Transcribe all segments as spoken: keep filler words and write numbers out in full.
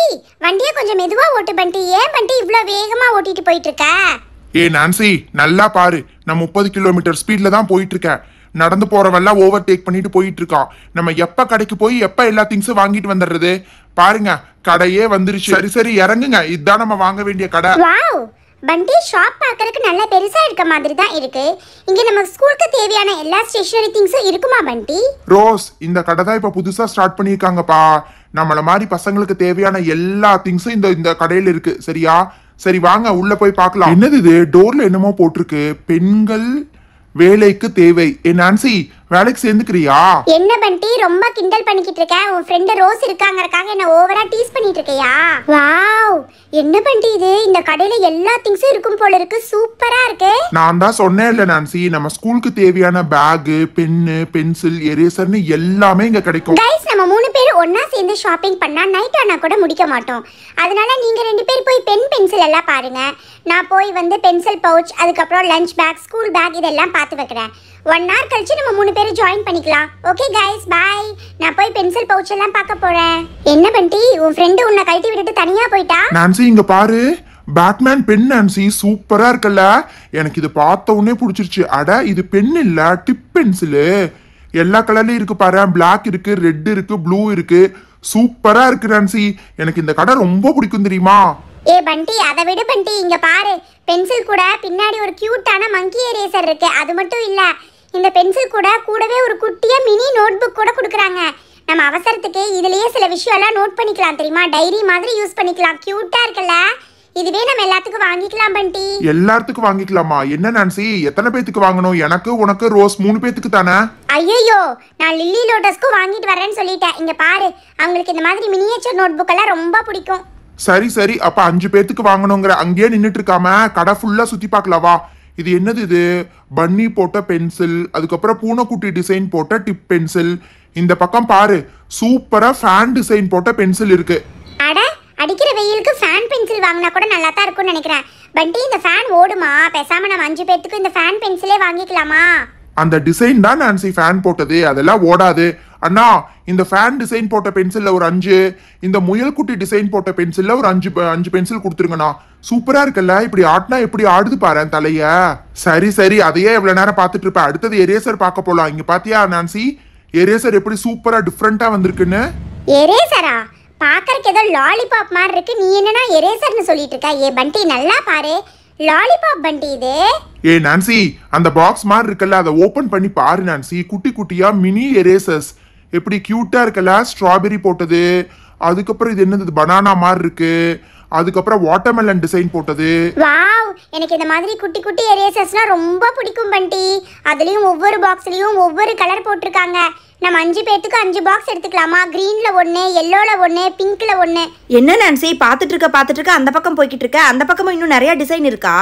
வண்டியை கொஞ்சம் மெதுவா ஓட்டு பண்டி. ஏன் பண்டி இவ்ளோ வேகமா ஓட்டிட்டு போயிட்டு இருக்க? ஏ நான்சி, நல்லா பாரு, நான் முப்பது கிலோமீட்டர் ஸ்பீட்ல தான் போயிட்டு இருக்கேன். நடந்து போறவெல்லாம் ஓவர் டேக் பண்ணிட்டு போயிட்டு இருக்கான். நம்ம எப்ப கடைக்கு போய் எப்ப எல்லா திங்ஸும் வாங்கிட்டு வந்துடுறது? பாருங்க, கடையே வந்துருச்சு. சரி சரி இறங்குங்க, இதுதான் நம்ம வாங்க வேண்டிய கடை. வாவ், பண்டி ஷாப் பார்க்கறதுக்கு நல்ல பெருசா இருக்க மாதிரி தான் இருக்கு. இங்க நம்ம ஸ்கூலுக்கு தேவையான எல்லா ஸ்டேஷனரி திங்ஸும் இருக்குமா பண்டி? ரோஸ், இந்த கடை தான் இப்ப புதுசா ஸ்டார்ட் பண்ணிருக்காங்கப்பா. நம்மள மாதிரி பசங்களுக்கு தேவையான எல்லா திங்ஸும் இந்த இந்த கடையில இருக்கு. சரியா? சரி வாங்க உள்ள போய் பார்க்கலாம். என்னது இது? டோர்ல என்னமோ போட்டிருக்கு, பெண்கள் வேலைக்கு தேவை. ஏ நான்சி, வேலைக்கு சேர்ந்துக்கிறியா? என்ன பண்டி ரொம்ப கிண்டல் பண்ணிக்கிட்டு இருக்க? உன் ஃப்ரெண்ட் ரோஸ் இருக்காங்கறக்காக என்ன ஓவரா டீஸ் பண்ணிட்டு இருக்கியா? வாவ், என்ன பண்டி இது? இந்த கடையில எல்லா திங்ஸும் இருக்கும் போல இருக்கு. சூப்பரா இருக்கு. நான் தான் சொன்னேன் இல்ல நான்சி, நம்ம ஸ்கூலுக்கு தேவையான பேக், பென்னு, பென்சில், எரேசர்னு எல்லாமே இங்க கிடைக்கும். கைஸ், நம்ம மூணு பேர் ஒண்ணா சேர்ந்து ஷாப்பிங் பண்ணா நைட் ஆனா கூட முடிக்க மாட்டோம். அதனால நீங்க ரெண்டு பேர் போய் பென் பென்சில் எல்லாம் பாருங்க. நான் போய் வந்து பென்சில் பவுச், அதுக்கப்புறம் லஞ்ச் பேக், ஸ்கூல் பேக் இதெல்லாம் பார்த்து வைக்கிறேன். ஒன் ஹவர் கழிச்சு நம்ம மூணு பேரும் ஜாயின் பண்ணிக்கலாம். Okay guys, bye. நான் போய் பென்சில் பவுச் எல்லாம் பார்க்க போறேன். என்ன பண்டி, உன் ஃப்ரெண்டு உன்னை கழட்டி விட்டுட்டு தனியா போயிட்டா? நான்சி இங்க பாரு, பேட்மேன் பென். நான்சி சூப்பரா இருக்குல்ல? எனக்கு இது பார்த்த உடனே பிடிச்சிருச்சு. அட, இது பென் இல்ல, டிப் பென்சிலு. எல்லா கலர்லயும் இருக்கு பாரு. பிளாக் இருக்கு, ரெட் இருக்கு, ப்ளூ இருக்கு. சூப்பரா இருக்கு நான்சி. எனக்கு இந்த கடை ரொம்ப பிடிக்கும் தெரியுமா? ஏ பண்டி, அதை விடு பண்டி. இங்க பாரு, பென்சில் கூட பின்னாடி ஒரு கியூட்டான மங்கி எரேசர் இருக்கு. அது மட்டும் இல்ல, இந்த பென்சில் கூட கூடவே ஒரு குட்டியா மினி நோட் புக் கூட கொடுக்குறாங்க. நம்ம அவசரத்துக்கு இதுலயே சில விஷயம் எல்லாம் நோட் பண்ணிக்கலாம் தெரியுமா? டைரி மாதிரி யூஸ் பண்ணிக்கலாம். கியூட்டா இருக்குல்ல? இதுவே நம்ம எல்லாத்துக்கும் வாங்கிக்கலாம் பண்டி. எல்லாத்துக்கும் வாங்கிக்கலாமா? என்ன நான்சி, எத்தனை பேத்துக்கு வாங்கணும்? எனக்கு, உனக்கு, ரோஸ் மூணு பேத்துக்கு தானே? ஐயோ, நான் லில்லி லோட்டஸ்க்கு வாங்கிட்டு வரேன்னு சொல்லிட்டேன். இங்க பாரு, அவங்களுக்கு இந்த மாதிரி மினியேச்சர் நோட் புக் எல்லாம் ரொம்ப பிடிக்கும். சரி சரி, அப்ப அஞ்சு பேத்துக்கு வாங்கணுங்கிற அங்கேயே நின்றுட்டு இருக்காம கடை ஃபுல்லா சுத்தி பார்க்கலவா? இது என்னது இது? பன்னி போட்ட பென்சில், அதுக்கப்புறம் பூனைக்குட்டி டிசைன் போட்ட டிப் பென்சில். இந்த பக்கம் பாரு, சூப்பரா ஃபேன் டிசைன் போட்ட பென்சில் இருக்கு. அட, அடிக்கிற வெயிலுக்கு ஃபேன் பென்சில் வாங்கினா கூட நல்லா தான் இருக்கும்னு நினைக்கிறேன். பண்டி, இந்த ஃபேன் ஓடுமா? பேசாம நம்ம அஞ்சு பேத்துக்கு இந்த ஃபேன் பென்சிலே வாங்கிக்கலாமா? அந்த டிசைன் தான் நான்சி ஃபேன் போட்டது, அதெல்லாம் ஓடாது. அண்ணா, இந்த ஃபேன் டிசைன் போட்ட பென்சில்ல ஒரு அஞ்சு, இந்த முயல்குட்டி டிசைன் போட்ட பென்சில்ல ஒரு அஞ்சு அஞ்சு பென்சில் கொடுத்துருங்கண்ணா. சூப்பரா இருக்குல்ல? இப்படி ஆட்டினா எப்படி ஆடுது பாரு தலைய. சரி சரி, அதையே எவ்வளவு நேரம் பார்த்துட்டு இருப்ப. அடுத்தது எரேசர் பார்க்க போலாம். இங்க பாத்தியா நான்சி, எரேசர் எப்படி சூப்பரா டிஃப்ரெண்டா வந்திருக்குன்னு? எரேசரா? பாக்கறதுக்கு ஏதோ லாலிபாப் மாதிரி இருக்கு. நீ என்னன்னா எரேசர்னு சொல்லிட்டு இருக்க? ஏ பண்டி, நல்லா பாரு, லாலிபாப் பண்டி இது. ஏ நான்சி, அந்த பாக்ஸ் மாதிரி இருக்குல்ல, அதை ஓபன் பண்ணி பாரு நான்சி. குட்டி குட்டியா மினி எரேசர்ஸ் எப்படி கியூட்டா இருக்குல்ல? ஸ்ட்ராபெரி போட்டது, அதுக்கப்புறம் இது என்னது, பனானா மாதிரி இருக்கு, அதுக்கப்புறம் வாட்டர்மெலன் டிசைன் போட்டது. வாவ், எனக்கு இந்த மாதிரி குட்டி குட்டி எரேசர்ஸ்னா ரொம்ப பிடிக்கும் பண்டி. அதுலயும் ஒவ்வொரு பாக்ஸ்லயும் ஒவ்வொரு கலர் போட்டிருக்காங்க. நம்ம அஞ்சு பேத்துக்கு அஞ்சு பாக்ஸ் எடுத்துக்கலாமா? கிரீன்ல ஒண்ணு, எல்லோல ஒண்ணு, பிங்க்ல ஒண்ணு. என்ன நான்சி, பாத்துட்டு இருக்க பாத்துட்டு இருக்க அந்த பக்கம் போய்கிட்டு இருக்க? அந்த பக்கமும் இன்னும் நிறைய டிசைன் இருக்கா?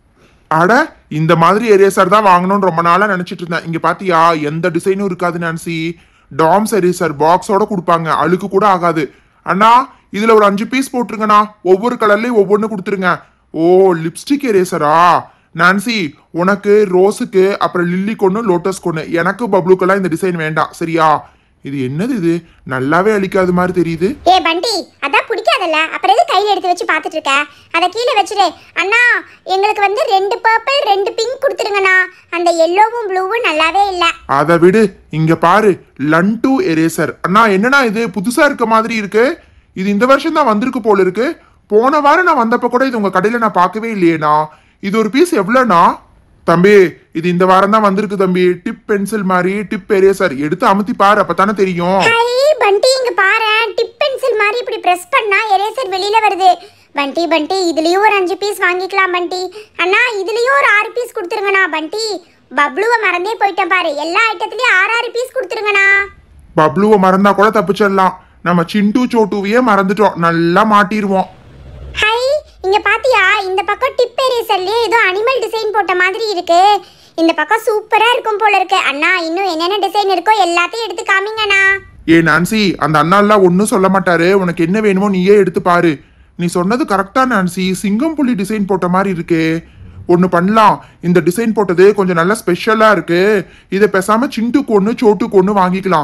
அட, இந்த மாதிரி எரேசர் தான் வாங்கணும்னு ரொம்ப நாளா நினைச்சிட்டு இருந்தேன். இங்க பாத்தியா, எந்த டிசைனும் இருக்காது நான்சி. டாம்ஸ் எரேசர் பாக்ஸோட கொடுப்பாங்க, அழுக்கு கூட ஆகாது. அண்ணா, இதுல ஒரு அஞ்சு பீஸ் போட்டுருங்கண்ணா. ஒவ்வொரு கலர்லயும் ஒவ்வொன்னு கொடுத்துருங்க. ஓ, லிப்ஸ்டிக் எரேசரா? நான்சி, உனக்கு, ரோஸுக்கு, அப்புறம் லில்லிக்கு ஒன்று, லோட்டஸ்க்கு ஒன்று, எனக்கு பப்ளுக்கெல்லாம் இந்த டிசைன் வேண்டாம். சரியா? இது என்னது இது? நல்லாவே அழிக்காத மாதிரி தெரியுது. ஏ பண்டி, அதான் பிடிக்காதல்ல, அப்புறம் எது கையில எடுத்து வச்சு பார்த்துட்டு இருக்க? அதை கீழே வச்சுடு. அண்ணா, எங்களுக்கு வந்து ரெண்டு பர்பிள் ரெண்டு பிங்க் கொடுத்துருங்கண்ணா. அந்த எல்லோவும் ப்ளூவும் நல்லாவே இல்லை. அதை விடு, இங்க பாரு, லன்டூ எரேசர். அண்ணா, என்னன்னா இது புதுசா இருக்க மாதிரி இருக்கு? இது இந்த வருஷம் தான் வந்திருக்கு போல இருக்கு. போன வாரம் நான் வந்தப்ப கூட இது உங்க கடையில நான் பார்க்கவே இல்லையேண்ணா. இது ஒரு பீஸ் எவ்வளோண்ணா? தம்பி, இது இந்த வாரம் தான் வந்திருக்கு தம்பி. டிப் பென்சில் மாதிரி டிப் எரேசர். எடுத்து அமுத்தி பாரு, அப்பதானே தெரியும். ஹை பண்டி, இங்க பாரு, டிப் பென்சில் மாதிரி இப்படி பிரஸ் பண்ணா எரேசர் வெளியில வருது. பண்டி பண்டி, இதுலயும் ஒரு அஞ்சு பீஸ் வாங்கிக்கலாம் பண்டி. அண்ணா, இதுலயும் ஒரு ஆறு பீஸ் கொடுத்துருங்கண்ணா. பண்டி, பப்ளுவை மறந்தே போயிட்டேன் பாரு. எல்லா ஐட்டத்துலயும் ஆறு ஆறு பீஸ் கொடுத்துருங்கண்ணா. பப்ளுவை மறந்தா கூட தப்பிச்சிடலாம், நம்ம சிண்டு சோட்டுவையே மறந்துட்டோம். நல்லா மாட்டிடுவோம். ஹை, இங்க பாத்தியா, இந்த பக்கம் டிப் எரேசர்லயே ஏதோ அனிமல் டிசைன் போட்ட மாதிரி இருக்கு. இந்த பக்கம் சூப்பரா இருக்கும் போல இருக்கு. அண்ணா, இன்னும் என்னென்ன டிசைன் இருக்கோ எல்லாத்தையும் எடுத்து காமிங்கண்ணா. ஏ நான்சி, அந்த அண்ணா எல்லாம் ஒன்னும் சொல்ல மாட்டாரு. உனக்கு என்ன வேணுமோ நீயே எடுத்து பாரு. நீ சொன்னது கரெக்டா நான்சி. சிங்கம் புலி டிசைன் போட்ட மாதிரி இருக்கு. ஒன்னு பண்ணலாம், இந்த டிசைன் போட்டது கொஞ்சம் நல்லா ஸ்பெஷலா இருக்கு. இதை பேசாம சிண்டுக்கு ஒன்று சோட்டுக்கு ஒன்று வாங்கிக்கலாம்.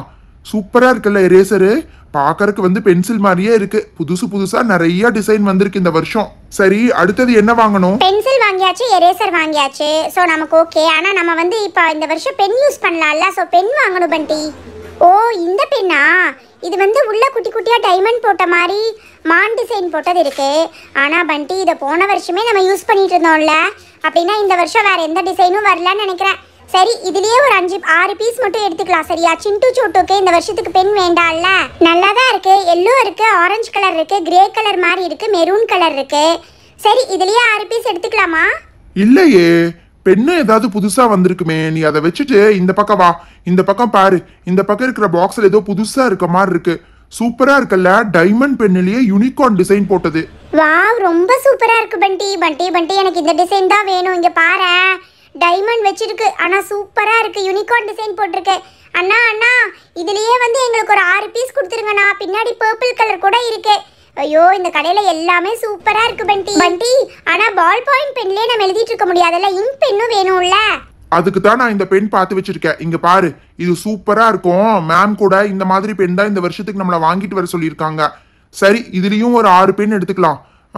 சூப்பரா இருக்குல்ல எரேசரு. பாக்கறதுக்கு வந்து பென்சில் மாதிரியே இருக்கு. புதுசு புதுசா நிறைய டிசைன் வந்திருக்கு இந்த வருஷம். சரி, அடுத்தது என்ன வாங்கணும்? பென்சில் வாங்கியாச்சு, எரேசர் வாங்கியாச்சு. ஸோ நமக்கு ஓகே. ஆனா நம்ம வந்து இப்போ இந்த வருஷம் பென் யூஸ் பண்ணலாம்ல. ஸோ பென் வாங்கணும் பண்டி. ஓ, இந்த பென்னா? இது வந்து உள்ள குட்டி குட்டியா டைமண்ட் போட்ட மாதிரி மான் டிசைன் போட்டது இருக்கு. ஆனா பண்டி, இதை போன வருஷமே நம்ம யூஸ் பண்ணிட்டு இருந்தோம்ல. அப்படின்னா இந்த வருஷம் வேற எந்த டிசைனும் வரலன்னு நினைக்கிறேன். சரி, இதுலயே ஒரு அஞ்சு ஆறு பீஸ் மட்டும் எடுத்துக்கலாம். சரியா? சிண்டு சோட்டுக்கு இந்த வருஷத்துக்கு பென் வேண்டாம்ல. நல்லா தான் இருக்கு. எல்லோ இருக்கு, ஆரஞ்சு கலர் இருக்கு, கிரே கலர் மாதிரி இருக்கு, மெரூன் கலர் இருக்கு. சரி, இதுலயே ஆறு பீஸ் எடுத்துக்கலாமா? இல்லையே, பெண்ணு ஏதாவது புதுசா வந்திருக்குமே. நீ அதை வச்சுட்டு இந்த பக்கம் வா. இந்த பக்கம் பாரு. இந்த பக்கம் இருக்கிற பாக்ஸ்ல ஏதோ புதுசா இருக்க மாதிரி இருக்கு. சூப்பரா இருக்குல்ல? டைமண்ட் பென்னிலேயே யூனிகார்ன் டிசைன் போட்டது. வாவ், ரொம்ப சூப்பரா இருக்கு பண்டி. பண்டி பண்டி எனக்கு இந்த டிசைன் தான் வேணும். இங்க பாரு, டைமண்ட் வச்சிருக்கு. ஆனா சூப்பரா இருக்கு. யூனிகார்ன் டிசைன் போட்டிருக்கு. அண்ணா அண்ணா, இதுலயே வந்து எங்களுக்கு ஒரு ஆறு பீஸ் கொடுத்துருங்கண்ணா. பின்னாடி பர்பிள் கலர் கூட இருக்கு. ஐயோ, இந்த கடையில எல்லாமே சூப்பரா இருக்கு பண்டி. பண்டி, ஆனா பால் பாயிண்ட் பென்லயே நம்ம எழுதிட்டு இருக்க முடியாதுல்ல. இங்க் பென்னும் வேணும்ல. அதுக்கு தான் நான் இந்த பென் பார்த்து வச்சிருக்கேன். இங்க பாரு, இது சூப்பரா இருக்கும். மேம் கூட இந்த மாதிரி பென் தான் இந்த வருஷத்துக்கு நம்மள வாங்கிட்டு வர சொல்லியிருக்காங்க. சரி, இதுலயும் ஒரு ஆறு பென் எடுத்துக்கலாம்.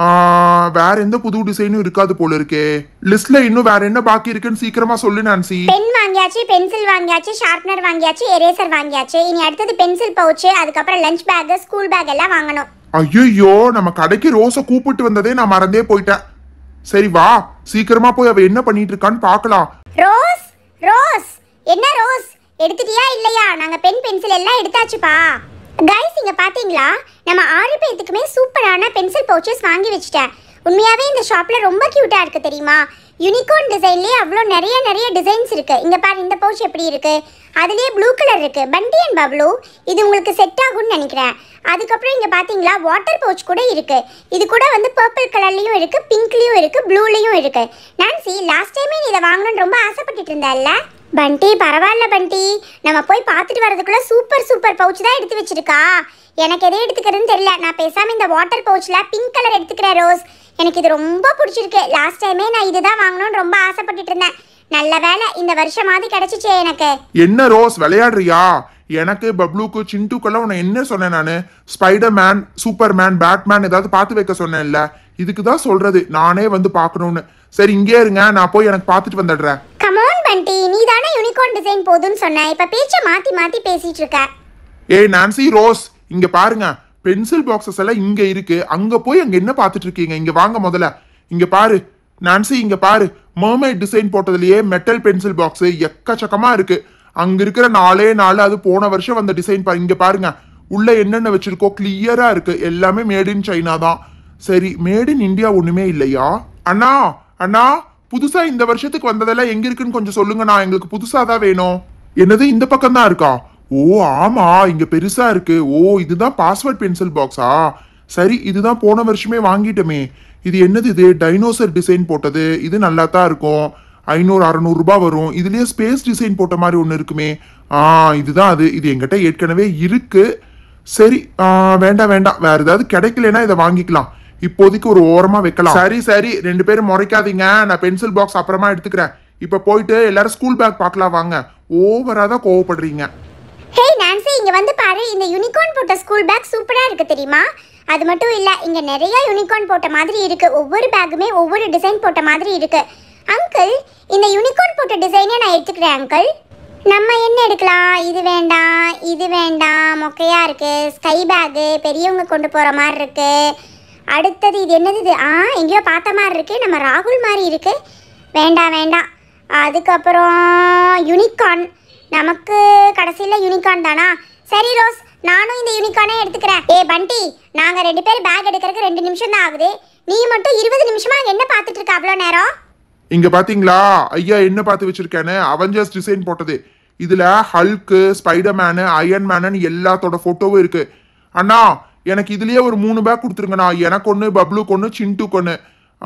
வேற எந்த புது டிசைனும் இருக்காது போல இருக்கே. லிஸ்ட்ல இன்னும் வேற என்ன பாக்கி இருக்குன்னு சீக்கிரமா சொல்லு நான்சி. பென் வாங்கியாச்சு, பென்சில் வாங்கியாச்சு, ஷார்ப்னர் வாங்கியாச்சு, எரேசர் வாங்கியாச்சு. இனி அடுத்தது பென்சில் பவுச், அதுக்கப்புறம் லஞ்ச் பேக், ஸ்கூல் பேக் எல்லாம் வாங்கணும். ஐயோ, நம்ம கடைக்கு ரோஸை கூப்பிட்டு வந்ததே நான் மறந்தே போயிட்டேன். சரி வா, சீக்கிரமா போய் அவ என்ன பண்ணிட்டு இருக்கான்னு பார்க்கலாம். ரோஸ், ரோஸ், என்ன ரோஸ், எடுத்துட்டியா இல்லையா? நாங்க பென் பென்சில் எல்லாம் எடுத்தாச்சுப்பா. கைஸ், இங்க பாத்தீங்களா? நம்ம ஆறு பேத்துக்குமே சூப்பரான பென்சில் பவுச்சஸ் வாங்கி வச்சிட்டேன். உண்மையாவே இந்த ஷாப்ல ரொம்ப கியூட்டா இருக்கு தெரியுமா? யூனிகார்ன் டிசைன்லயே அவ்வளோ நிறைய நிறைய டிசைன்ஸ் இருக்கு. இங்க பாரு, இந்த பவுச் எப்படி இருக்கு. அதுலயே ப்ளூ கலர் இருக்கு. பண்டி அண்ட் பப்ளூ, இது உங்களுக்கு செட் ஆகும்னு நினைக்கிறேன். அதுக்கப்புறம் இங்க பாத்தீங்களா, வாட்டர் பவுச் கூட இருக்கு. இது கூட வந்து பர்பிள் கலர்லயும் இருக்கு, பிங்க்லயும் இருக்கு, ப்ளூலயும் இருக்கு. நான்சி, லாஸ்ட் டைமே நீ இதை வாங்கணும்னு ரொம்ப ஆசைப்பட்டுட்டு இருந்தல்ல? பண்டி, பரவாயில்ல பண்டி, நம்ம போய் பார்த்துட்டு வரதுக்குள்ள சூப்பர் சூப்பர் பவுச் தான் எடுத்து வச்சிருக்கா. எனக்கு எதை எடுத்துக்கிறதுன்னு தெரியல. நான் பேசாம இந்த வாட்டர் பவுச்ல பிங்க் கலர் எடுத்துக்கிறேன் ரோஸ். எனக்கு இது ரொம்ப பிடிச்சிருக்கு. லாஸ்ட் டைமே நான் இதுதான் வாங்கணும்னு ரொம்ப ஆசைப்பட்டுட்டு இருந்தேன். நல்ல வேலை, இந்த வருஷமாவது கிடைச்சிச்சே எனக்கு. என்ன ரோஸ், விளையாடுறியா? எனக்கு பப்ளூக்கு சிண்டுக்கெல்லாம் உன்னை என்ன சொன்னேன் நானு? Spider Man, Superman, Batman ஏதாவது பார்த்து வைக்க சொன்னேன்ல. இதுக்கு தான் சொல்றது, நானே வந்து பார்க்கணும்னு. சரி, இங்கே இருங்க, நான் போய் எனக்கு பார்த்துட்டு வந்துடுறேன். கமான் பண்டி, நீ தானே யூனிகார்ன் டிசைன் போதுன்னு சொன்ன. இப்ப பேச்ச மாத்தி மாத்தி பேசிட்டு இருக்க. ஏய் நான்சி, ரோஸ், இங்க பாருங்க. பென்சில் பாக்ஸஸ் எல்லாம் இங்க இருக்கு. அங்க போய் அங்க என்ன பார்த்துட்டு இருக்கீங்க? இங்க வாங்க முதல்ல. இங்க பாரு நான்சி, இங்க பாரு. மர்மைட் டிசைன் போட்டதுலயே மெட்டல் பென்சில் பாக்ஸ் எக்கச்சக்கமா இருக்கு. அங்க இருக்கிற நாலே நாலு அது போன வருஷம் வந்த டிசைன். இங்க பாருங்க, உள்ள என்னென்ன வச்சிருக்கோ கிளியரா இருக்கு. எல்லாமே மேட் இன் சைனா தான். சரி, மேட் இன் இந்தியா ஒண்ணுமே இல்லையா? அண்ணா அண்ணா, புதுசா இந்த வருஷத்துக்கு வந்ததெல்லாம் எங்க இருக்குன்னு கொஞ்சம் சொல்லுங்கண்ணா. எங்களுக்கு புதுசா தான் வேணும். என்னது, இந்த பக்கம் தான் இருக்கா? ஓ ஆமா, இங்க பெருசா இருக்கு. ஓ, இதுதான் பாஸ்வேர்ட் பென்சில் பாக்ஸா? சரி, இதுதான் போன வருஷமே வாங்கிட்டோமே. இது என்னது? இது டைனோசர் டிசைன் போட்டது. இது நல்லா தான் இருக்கும். ஐநூறு அறநூறு ரூபாய் வரும். இதுலயே ஸ்பேஸ் டிசைன் போட்ட மாதிரி ஒன்று இருக்குமே. ஆ, இதுதான் அது. இது என்கிட்ட ஏற்கனவே இருக்கு. சரி, வேண்டாம் வேண்டாம், வேற ஏதாவது கிடைக்கலன்னா இதை வாங்கிக்கலாம். இப்போதைக்கு ஒரு ஓரமா வைக்கலாம். சரி சரி, ரெண்டு பேரும் முறைக்காதீங்க. நான் பென்சில் பாக்ஸ் அப்புறமா எடுத்துக்கிறேன். இப்ப போயிட்டு எல்லாரும் ஸ்கூல் பேக் பார்க்கலாம் வாங்க. ஓவரா தான் கோவப்படுறீங்க. ஹே நான்சி, இங்க வந்து பாரு. இந்த யூனிகார்ன் போட்ட ஸ்கூல் பேக் சூப்பரா இருக்கு தெரியுமா? அது மட்டும் இல்ல, இங்க நிறைய யூனிகார்ன் போட்ட மாதிரி இருக்கு. ஒவ்வொரு பேக்குமே ஒவ்வொரு டிசைன் போட்ட மாதிரி இருக்கு. அங்கிள், இந்த யூனிகார்ன் போட்ட டிசைனே நான் எடுத்துக்கிறேன் அங்கிள். நம்ம என்ன எடுக்கலாம்? இது வேண்டாம், இது வேண்டாம், மொக்கையா இருக்கு. ஸ்கை பேக்கு பெரியவங்க கொண்டு போற மாதிரி இருக்கு. அடுத்தது இது என்னது? இது ஆ, எங்கேயோ பார்த்த மாதிரி இருக்கு. நம்ம ராகுல் மாதிரி இருக்கு. வேண்டாம் வேண்டாம். அதுக்கப்புறம் யூனிகார்ன், நமக்கு கடைசியில் யூனிகார்ன் தானா? சரி ரோஸ், நானும் இந்த யூனிகார்னே எடுத்துக்கிறேன். ஏ பண்டி, நாங்க ரெண்டு பேரும் பேக் எடுக்கிறதுக்கு ரெண்டு நிமிஷம் தான் ஆகுது. நீ மட்டும் இருபது நிமிஷமா என்ன பார்த்துட்டு இருக்க அவ்வளோ நேரம்? இங்க பாத்தீங்களா ஐயா என்ன பார்த்து வச்சிருக்கேன்னு? அவெஞ்சர்ஸ் டிசைன் போட்டது. இதுல Hulk, Spider Man, Iron Man எல்லாத்தோட போட்டோவும் இருக்கு. அண்ணா, எனக்கு இதுலயே ஒரு மூணு பேக் கொடுத்துருங்கண்ணா. எனக்கு ஒன்று, பப்ளுக்கு ஒன்று, சிண்டுக்கு ஒன்று.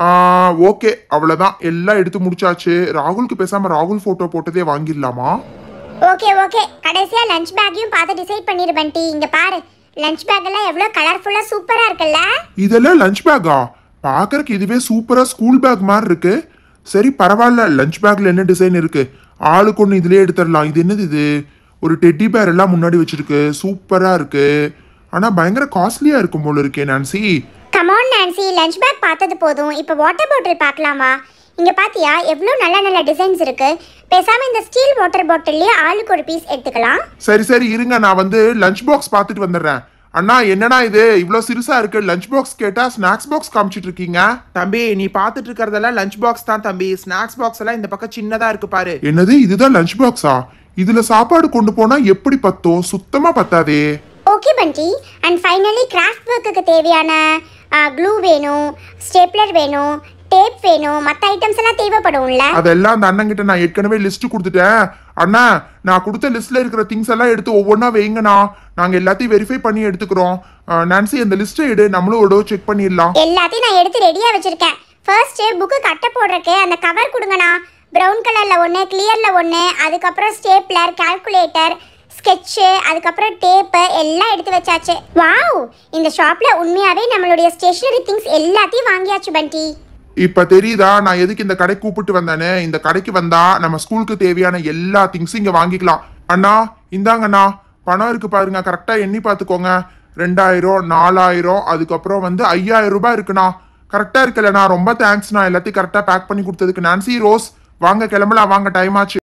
ஓகே, அவ்வளோதான், எல்லாம் எடுத்து முடிச்சாச்சு. ராகுலுக்கு பேசாம ராகுல் போட்டோ போட்டதே வாங்கிடலாமா? ஓகே ஓகே, கடைசியா லஞ்ச் பேக்கையும் பார்த்து டிசைட் பண்ணிரு பண்டி. இங்க பாரு, லஞ்ச் பேக் எல்லாம் எவ்வளவு கலர்ஃபுல்லா சூப்பரா இருக்குல்ல? இதெல்லாம் லஞ்ச் பேக்கா? பாக்கறதுக்கு இதுவே சூப்பரா ஸ்கூல் பேக் மாதிரி இருக்கு. சரி பரவாயில்ல, லஞ்ச் பேக்ல என்ன டிசைன் இருக்கு? ஆளுக்கு ஒன்று இதுலயே எடுத்துடலாம். இது என்னது இது? ஒரு டெட்டி பேர் எல்லாம் முன்னாடி வச்சிருக்கு, சூப்பரா இருக்கு. ஆனா பயங்கர காஸ்ட்லியா இருக்கும் போல இருக்கே Nancy. Come on Nancy, lunch bag பார்த்தது போதும், இப்போ வாட்டர் பாட்டில் பார்க்கலாமா? இங்க பாத்தியா எவ்வளோ நல்ல நல்ல டிசைன்ஸ் இருக்கு. பேசாம இந்த ஸ்டீல் வாட்டர் பாட்டில்லே ஆளுக்கு ஒரு பீஸ் எடுத்துக்கலாம். சரி சரி இருங்க, நான் வந்து லஞ்ச் பாக்ஸ் பார்த்துட்டு வந்துடுறேன். அண்ணா என்னடா இது இவ்வளோ சிறுசா இருக்கு, லஞ்ச் பாக்ஸ் கேட்டா ஸ்நாக்ஸ் பாக்ஸ் காமிச்சிட்டு இருக்கீங்க. தம்பி நீ பாத்துட்டு இருக்கறதெல்லாம் லஞ்ச் பாக்ஸ் தான் தம்பி. ஸ்நாக்ஸ் பாக்ஸ் எல்லாம் இந்த பக்கம் சின்னதா இருக்கு பாரு. என்னது இதுதான் லஞ்ச் பாக்ஸா? இதுல சாப்பாடு கொண்டு போனா எப்படி பத்தும்? சுத்தமா பத்தாதே. Okay Bunty. And finally craft ஒர்க்குக்கு தேவையான க்ளூ வேணும், ஸ்டேப்லர் வேணும், டேப் வேணும், மற்ற ஐட்டம்ஸ் எல்லாம் தேவைப்படும்ல. அதெல்லாம் அந்த அண்ணன் கிட்ட நான் ஏற்கனவே லிஸ்ட் கொடுத்துட்டேன். அண்ணா நான் கொடுத்த லிஸ்ட்ல இருக்கிற திங்ஸ் எல்லாம் எடுத்து ஒவ்வொன்றா வைங்கண்ணா, நாங்க எல்லாத்தையும் வெரிஃபை பண்ணி எடுத்துக்கிறோம். நான்சி அந்த லிஸ்ட்டை எடு, நம்மளும் ஒரு செக் பண்ணிடலாம். எல்லாத்தையும் நான் எடுத்து ரெடியா வச்சிருக்கேன். ஃபர்ஸ்ட் புக்கு கட்ட போடுறதுக்கு அந்த கவர் கொடுங்கண்ணா. ப்ரௌன் கலர்ல ஒன்று, கிளியர்ல ஒன்று, அதுக்கப்புறம் ஸ்டேப்லர், கால்குலேட்டர், ஸ்கெட்சு, அதுக்கப்புறம் டேப்பு எல்லாம் எடுத்து வச்சாச்சு. வாவ், இந்த ஷாப்ல உண்மையாவே நம்மளுடைய ஸ்டேஷனரி திங்ஸ் எல்லாத்தையும் வாங்கியாச்சு பண்டி. இப்ப தெரியுதா நான் எதுக்கு இந்த கடை கூப்பிட்டு வந்தானே? இந்த கடைக்கு வந்தா நம்ம ஸ்கூலுக்கு தேவையான எல்லா திங்ஸும் இங்க வாங்கிக்கலாம். அண்ணா இந்தாங்கண்ணா பணம் இருக்கு பாருங்க, கரெக்டா எண்ணி பார்த்துக்கோங்க. ரெண்டாயிரம், நாலாயிரம், அதுக்கப்புறம் வந்து ஐயாயிரம் ரூபாய் இருக்குண்ணா. கரெக்டா இருக்குல்லண்ணா? ரொம்ப தேங்க்ஸ்ண்ணா எல்லாத்தையும் கரெக்டா பேக் பண்ணி கொடுத்ததுக்கு. நான்சி, ரோஸ் வாங்க கிளம்பலாம், வாங்க டைம் ஆச்சு.